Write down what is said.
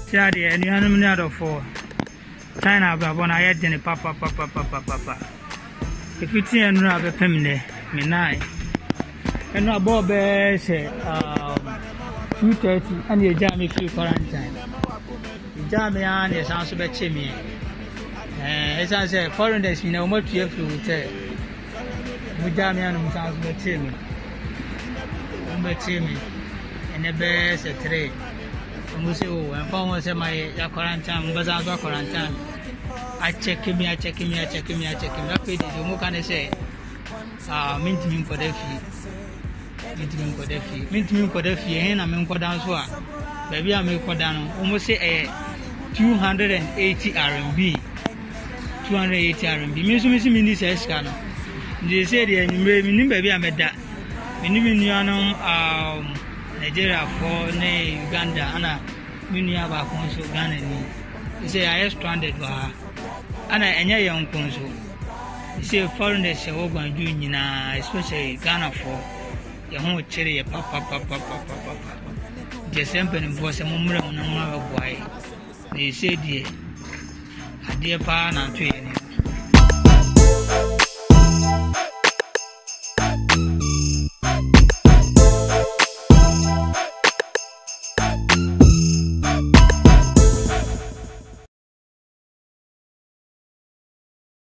Tiadi and you have another for China Babon. I had any papa. If you see and rub a feminine, me nine. And no Bob say 2:30 and you jam me free quarantine. You jam me on your sounds of a chimney. As I said, foreigners, you know what you have to tell. We jam me on sounds of a chimney. And the best a trade. And former say my quarantine, but I got quarantine. I check him. That way, you can say, mint him for the fee. Mint him for the fee, and I'm in Kodanswa. Baby, I'm in Kodano, almost say 280 RMB. 280 RMB. Missing Minis Escano. They said, baby, I met that. Nigeria for Uganda, Anna, Muniaba Consul, Ghana. They say I am stranded for her. Anna and young consul. They say foreigners are all going to do, especially Ghana for your home cherry, papa. Just something was a moment of boy. They say, dear, a dear partner to